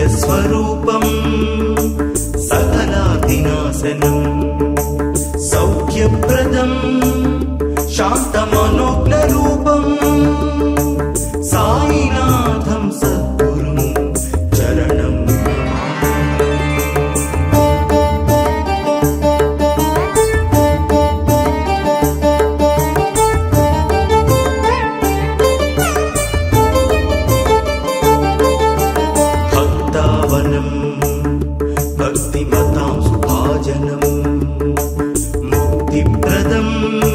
सत्यस्वरूपं सकलादिनाशनं सौख्यप्रदं शान्तमनोज्ञरूपं साईनाथं सद्गुरुं चरणं भक्तिमतां सुभाजनं मुक्तिप्रदं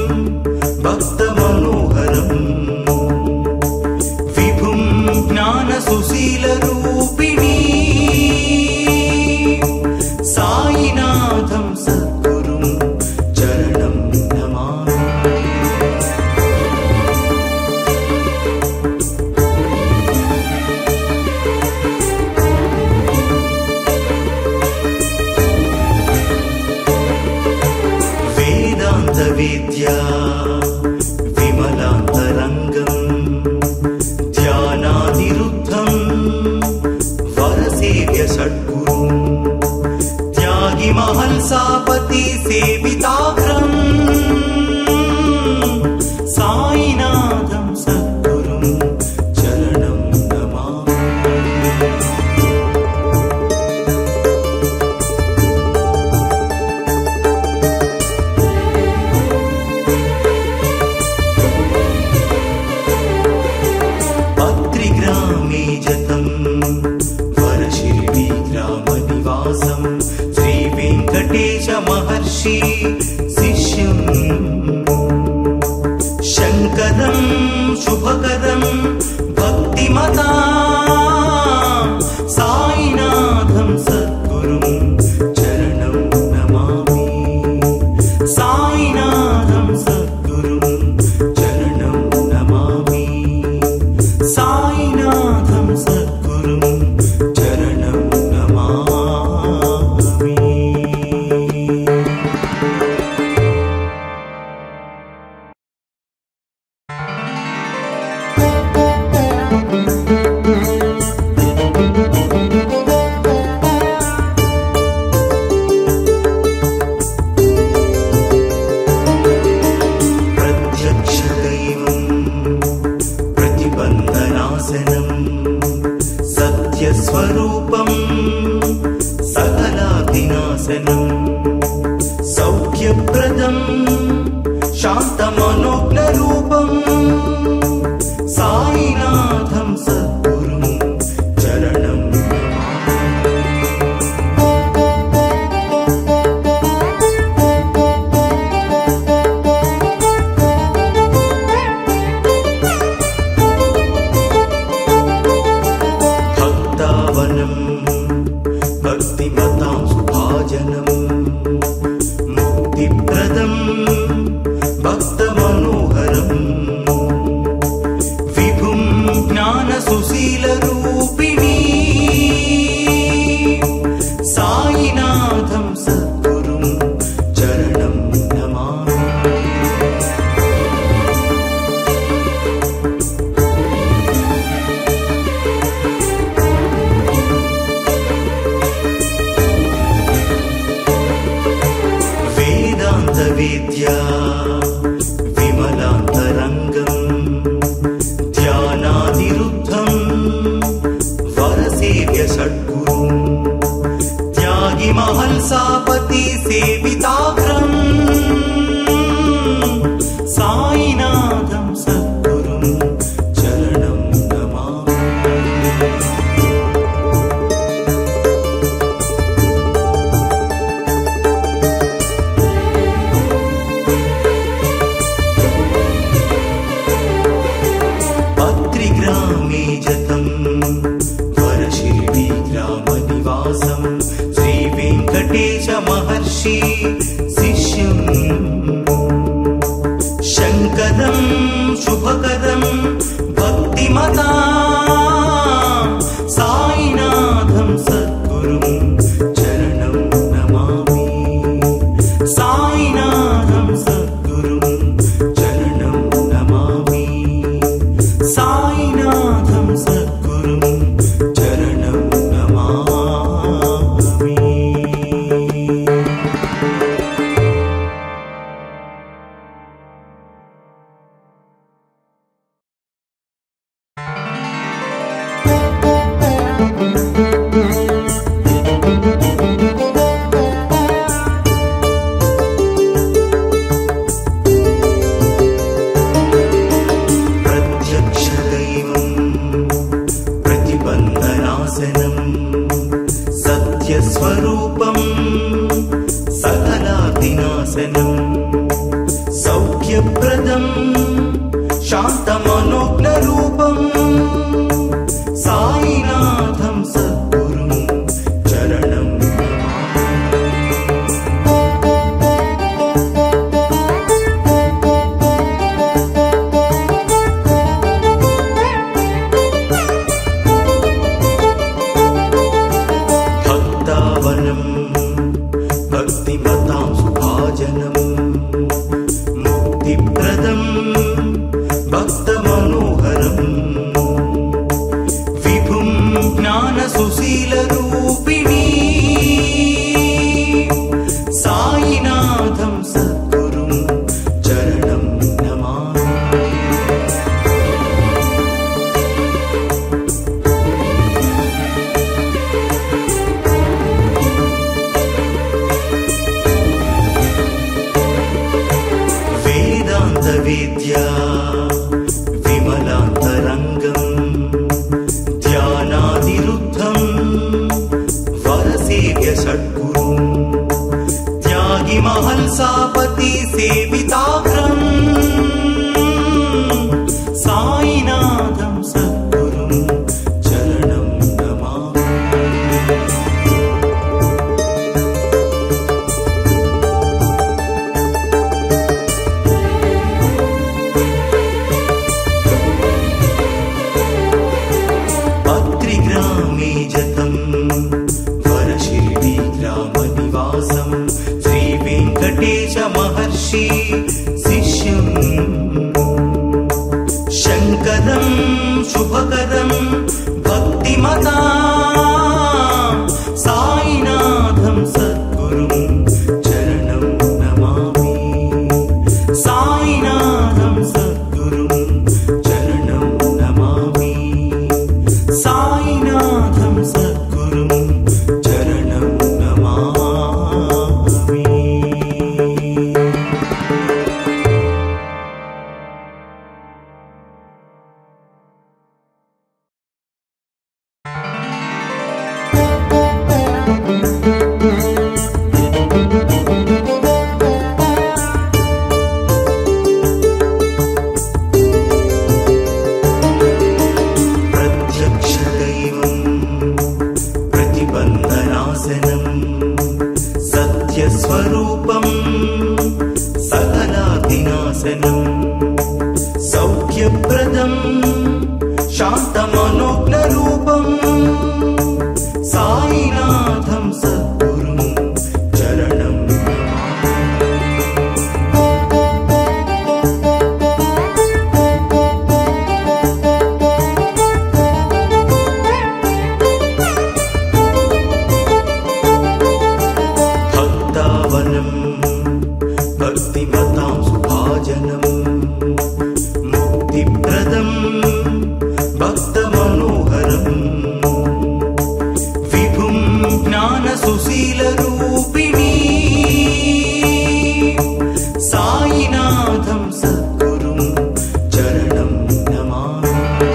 भक्तमनोहरं विभुं ज्ञानसुशीलरूपिणी साईनाथं सद्गुरुं चरणं नमामि। वेद्या विमलान्तरङ्गं ध्यानानिरुद्धं वरसेव्य षड्गुरुं त्यागी महल्सापति सेविताग्रं साईनाथं सद्गुरुं चरणं नमामि। वरशिल्पीग्रामनिवासं श्रीवेङ्कटेशमहर्षि शिष्यं शङ्करं शुभकरं भक्तिमतां साईनाथं सद्गुरुं चरणं नमामि। साईनाथं सद्गुरुं चरणं नमामि। साईनाथं सद्गुरुं चरणं नमामि। प्रत्यक्षदैवं प्रतिबन्धनाशनं सत्यस्वरूपं सकलादिनाशनं सौख्यप्रदं शान्तमनोज्ञरूपं साईनाथं सद्गुरुं चरणं भक्तिमतां सुभाजनं मुक्तिप्रदं भक्तमनोहरं विभुं ज्ञानसुशीलरूपिणी साईनाथं सद्गुरुं चरणं नमामि। वेद्या विमलान्तरङ्गं ध्यानानिरुद्धं वरसेव्य षड्गुरुं त्यागी महल्सापति सेविताग्रं साईनाथं सद्गुरुं चरणं नमामि। वरशिल्पीग्रामनिवासं श्रीवेङ्कटेशमहर्षि शिष्यं शङ्करं शुभकरं भक्तिमतां साईनाथं सद्गुरुं चरणं नमामि। साईनाथं सद्गुरुं चरणं नमामि। साईनाथं सद्गुरुं चरणं नमामि। सत्यस्वरूपं सकलार्तिनाशनं सौख्यप्रदं शान्तमनोज्ञरूपं साईनाथं सद्गुरुं चरणं भक्तावनं भक्तिमतां सुभाजनं मुक्तिप्रदं भक्तमनोहरं विभुं ज्ञानसुशीलरूपिणी साईनाथं सद्गुरुं चरणं नमामि। वेदान्तविद्या विमलान्तरङ्गं ध्यानादिरुद्धं वरसेव्य षड्गुरुं त्यागिमहल्सापति सेविताग्रं साईनाथं सद्गुरुं चरणं नमामि। पत्रिग्रामे जतं वरशिर्डीग्रामनिवासं श्रीवेङ्कटेशमहर्षि शिष्यं शङ्करं शुभकरं भक्तिमतां साईनाथं सद्गुरुं चरणं नमामि। साईनाथं सद्गुरुं चरणं नमामि। साईनाथं सद्गुरुं चरणं नमामि। प्रत्यक्षदैवं प्रतिबन्धनाशनं सत्यस्वरूपं सकलार्तिनाशनं सौख्यप्रदं शान्तमनोज्ञरूपं साईनाथं सद्गुरुं चरणं भक्तावनं भक्तिमतां सुभाजनं मुक्तिप्रदं भक्तमनोहरं विभुं ज्ञानसुशीलरूपिणी साईनाथं सद्गुरुं चरणं नमामि।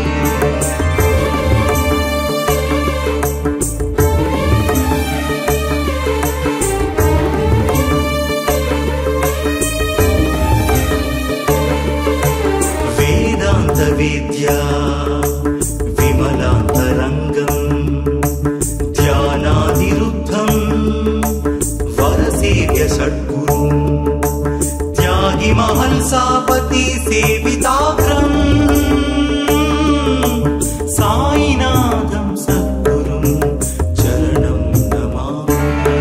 वेदान्तविद्या विमलान्तरङ्गं ध्यानादिरुद्धं वरसेव्य षड्गुरुं त्यागिमहल्सापति सेविताग्रं साईनाथं सद्गुरुं चरणं नमामि।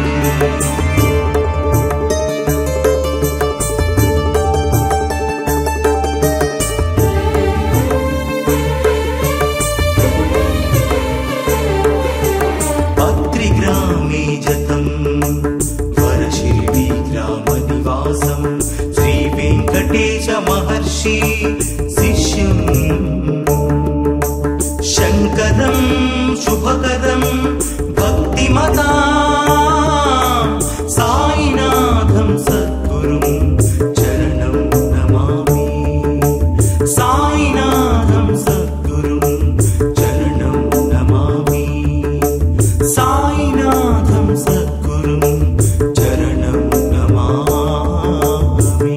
पत्रिग्रामे जतं वरशिर्डीग्रामनिवासं श्रीवेङ्कटेशमहर्षि शिष्यं शङ्करं शुभकरं भक्तिमतां साईनाथं सद्गुरुं चरणं नमामि। साईनाथं सद्गुरुं चरणं नमामि। साईनाथं सद्गुरुं चरणं नमामि।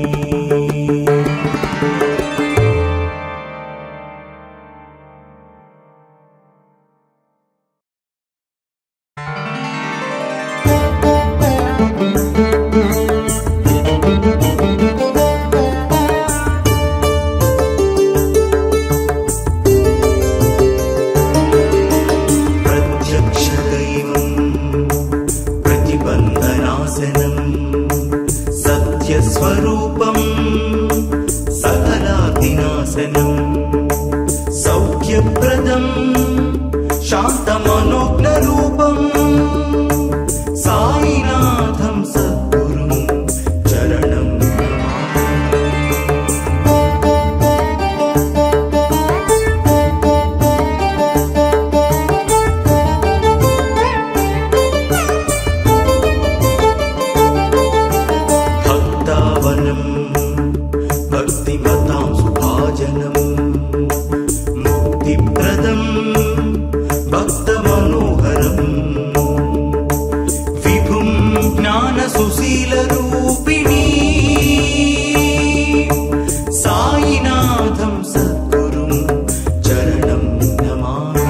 सत्यस्वरूपं सकलादिनाशनं सौख्यप्रदं शान्तमनोज्ञरूपं साईनाथं सद्गुरुं चरणं भक्तिमतां सुभाजनं मुक्तिप्रदं भक्तमनोहरं विभुं ज्ञानसुशीलरूपिणी साईनाथं सद्गुरुं चरणं नमामि।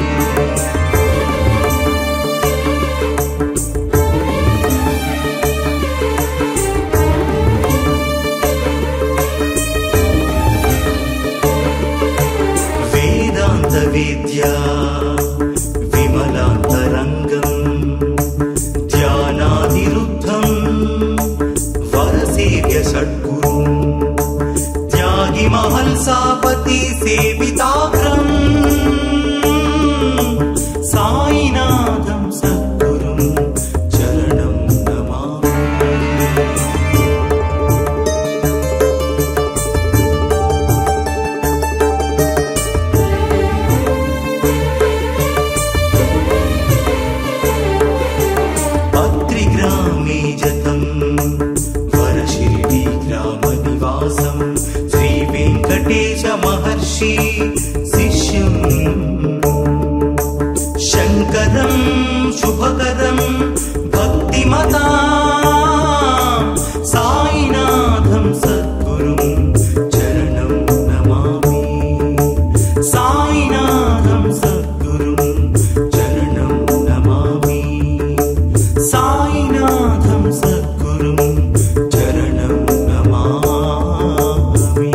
वेद्या विमलान्तरङ्गं ध्यानादिरुद्धं वरसेव्य षड्गुरुं त्यागिमहल्सापति सेविताग्रं साईनाथं सद्गुरुं चरणं नमामि। श्रीवेङ्कटेश महर्षि शिष्यं शङ्करं शुभकरं भक्तिमतां साईनाथं सद्गुरुं चरणं नमामि। साईनाथं सद्गुरुं चरणं नमामि। साईनाथं सद्गुरुं चरणं नमामि।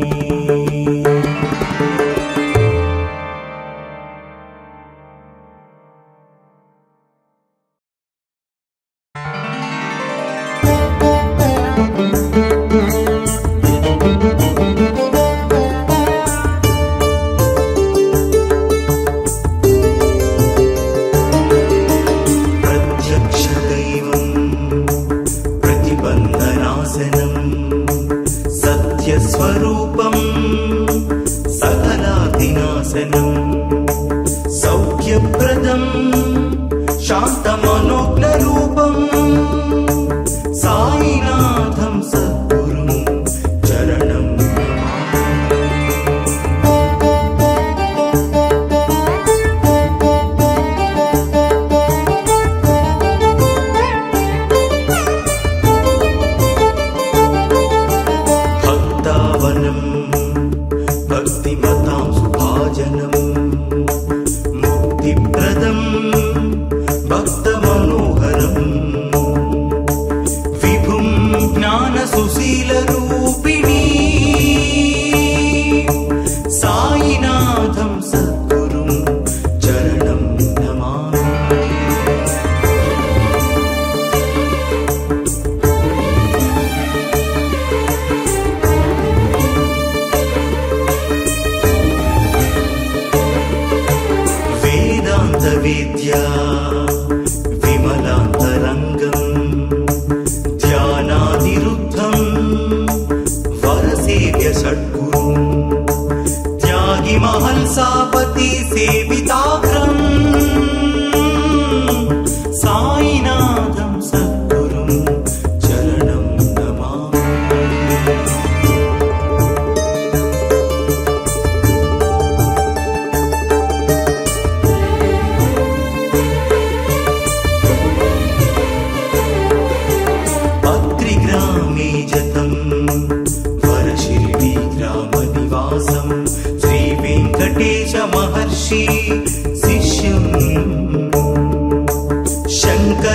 सत्यस्वरूपं सकलादिनाशनं सौख्यप्रदं शान्तमनोज्ञरूपं साईनाथं सद्गुरुं चरणं भक्तिमतां सुभाजनं मुक्तिप्रदं भक्तमनोहरं विभुं ज्ञानसुशीलरूपिणी साईनाथं सद्गुरुं चरणं नमामि। वेद्या विमलान्तरङ्गं ध्यानादिरुद्धं वरसेव्य षड्गुरुं त्यागिमहल्सापति सेविताग्रं साईनाथं सद्गुरुं चरणं नमामि।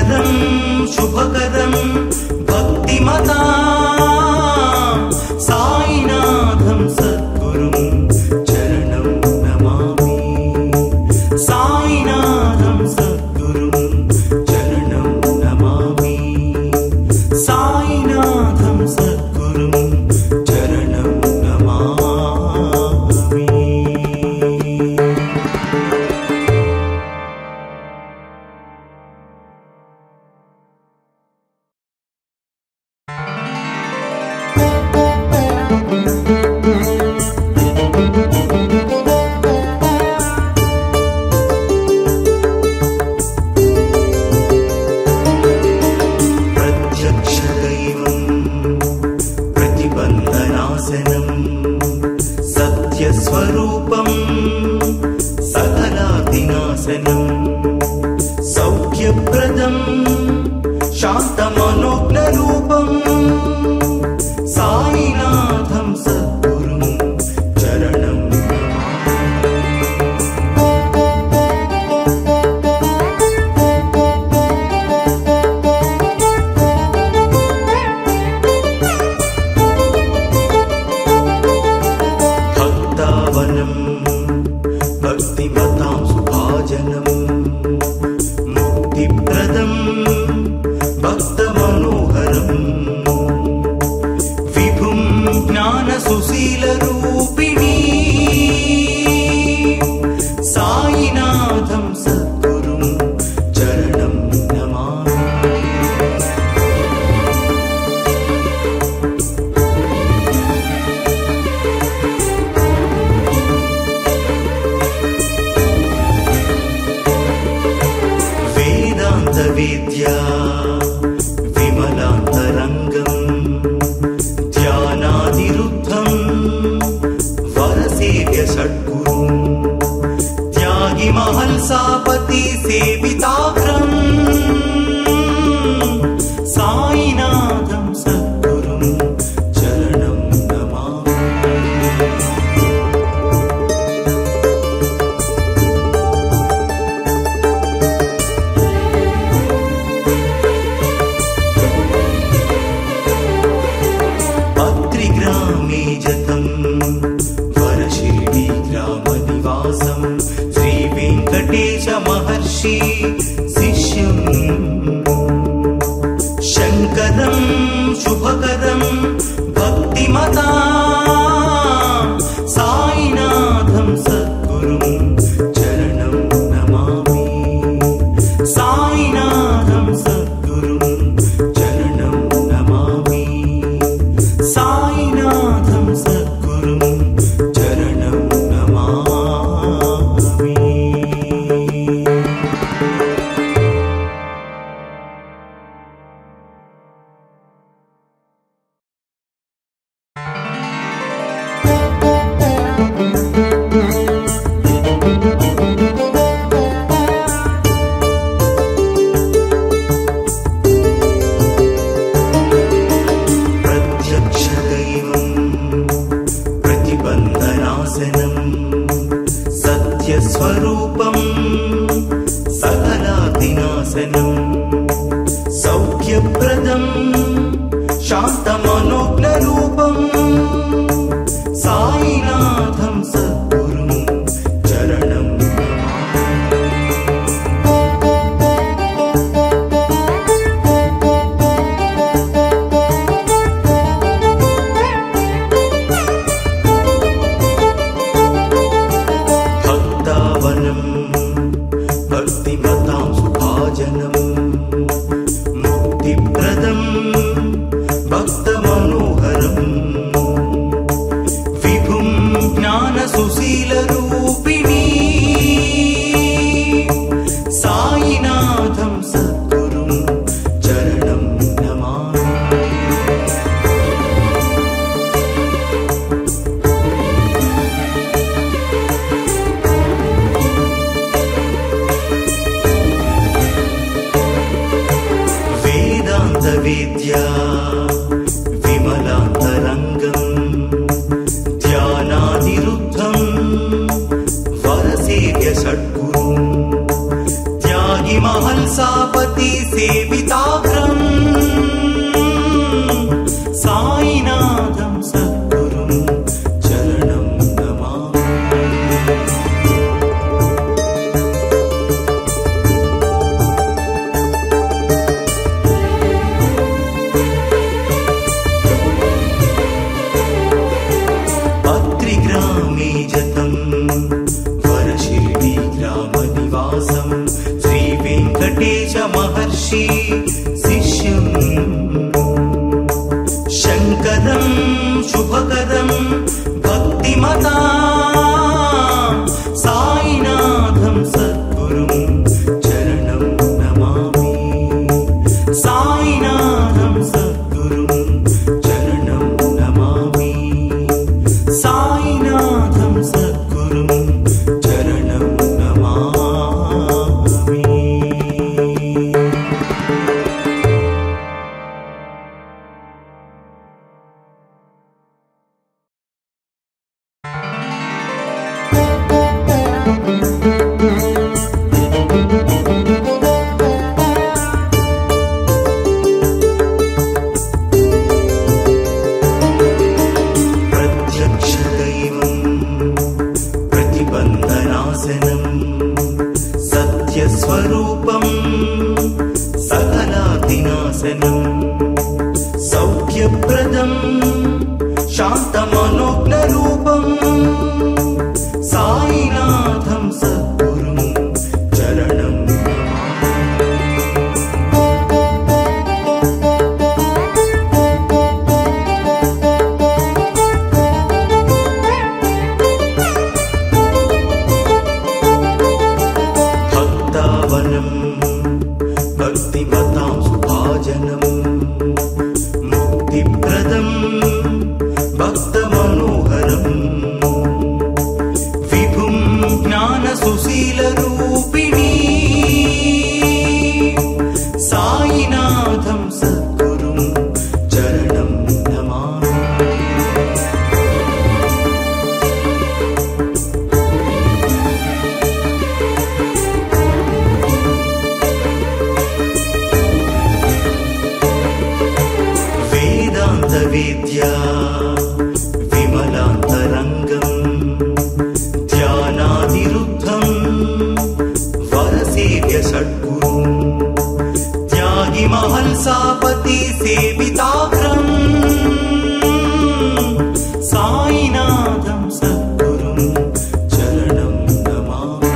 प्रियकरं शुभकरं भक्तिमता साईनाथं सद्गुरुं चरणं नमामि साईनाथं सद्गुरुं चरणं नमामि साईनाथं सद्गुरुं चरणं नमामि। प्रत्यक्षदैवं प्रतिबन्धनाशनं सत्यस्वरूपं सकलादिनाशनं सौख्यप्रदं शान्तमनोज्ञरूपं साईनाथं सद्गुरुं चरणं भक्तावनं भक्तिमतां सुभाजनं मुक्तिप्रदं भक्तमनोहरं विभुं ज्ञानसुशीलरूपिणी साईनाथं सद्गुरुं चरणं नमामि। वेदान्तवेद्या विमलान्तरङ्गं ध्यानादिरुद्धं वरसेव्य षड्गुरुं त्यागिमहल्सापति सेविताग्रं साईनाथं सद्गुरुं चरणं नमामि। अत्रिग्रामे जतं वरशिर्डीग्रामनिवासं श्रीवेङ्कटेशमहर्षि शिष्यं शङ्करं शुभकरं भक्तिमता साईनाथं सद्गुरुं चरणं नमामि साईनाथं सद्गुरुं चरणं नमामि साईनाथं सद्गुरुं चरणं नमामि। प्रत्यक्षदैवं प्रतिबन्धनाशनं सत्यस्वरूपं सकलादिनाशनं सौख्यप्रदं शान्तमनोज्ञरूपं साईनाथं सद्गुरुं चरणं भक्तावनं भक्तिमतां सुभाजनं मुक्तिप्रदं भक्तमनोहरं विभुं ज्ञानसुशीलरूपिणी साईनाथं सद्गुरुं चरणं नमामि। वेदान्तवेद्या महल्सापति सेविताग्रम् साईनाथं सद्गुरुं चरणं नमामि। पत्रिग्रामे जतं वरशिल्डी ग्रामनिवासं श्रीवेङ्कटेश महर्षि शिष्यं शङ्करं शुभकरं भक्तिमतां साईनाथं सद्गुरुं चरणं नमामि। साईनाथं सद्गुरुं चरणं नमामि। साईनाथं सद्गुरुं चरणं नमामि। प्रत्यक्षदैवं प्रतिबन्धनाशनं सत्यस्वरूपं सकलातिनाशनं सौख्यप्रदं शान्तमनोज्ञरूपं साईनाथं सद्गुरुं चरणं भक्तावनं भक्तिमतां सुभाजनं मुक्तिप्रदं भक्तमनोहरं विभुं ज्ञानसुशीलरूपिणी साईनाथं सद्गुरुं चरणं नमामि। वेदान्तवेद्या विमलान्तरङ्गं ध्यानादिरुद्धं वरसेव्य षड्गुरुं त्यागी महल्सापति सेविताग्रम् साईनाथं सद्गुरुं चरणं नमामि।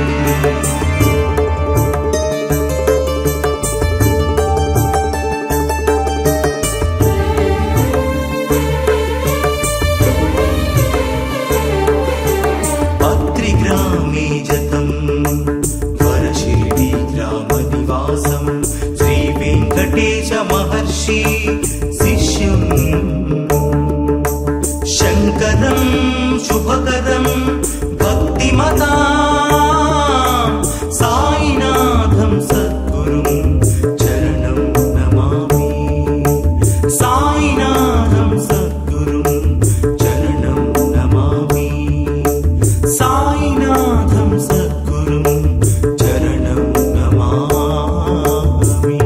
पत्रिग्रामे जतं वरशिल्डी ग्रामनिवासं श्रीवेङ्कटेश महर्षि शिष्यं शङ्करं शुभकरं भक्तिमतां साईनाथं सद्गुरुं चरणं नमामि। साईनाथं सद्गुरुं चरणं नमामि। साईनाथं सद्गुरुं चरणं नमामि।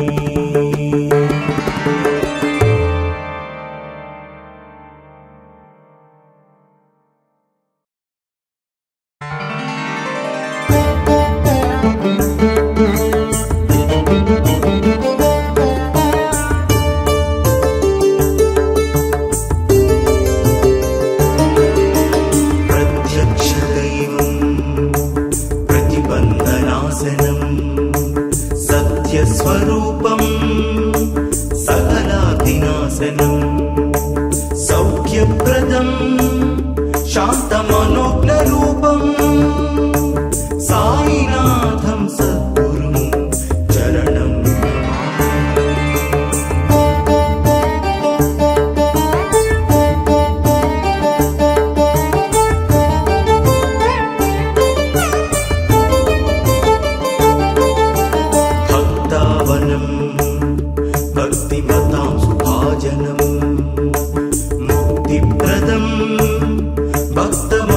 प्रत्यक्षदैवं प्रतिबन्धनाशनं सत्यस्वरूपं सकलातिनाशनं सौख्यप्रदं शान्तमनोज्ञरूपं साईनाथं सद्गुरुं चरणं भक्तावनं भक्तिमतां सुभाजनं मुक्तिप्रदं भक्तम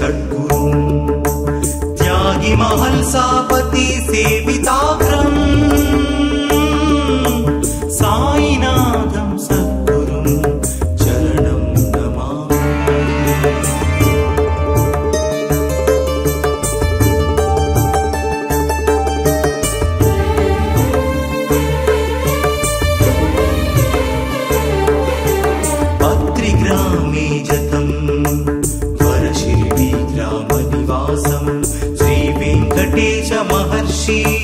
सद्गुरुं त्यागी महल्सापति सेविताग्रम् साईनाथं सद्गुरुं चरणं नमामि। पत्रिग्रामे जतं वरशिल्पी ग्रामनिवासं श्रीवेङ्कटेश महर्षि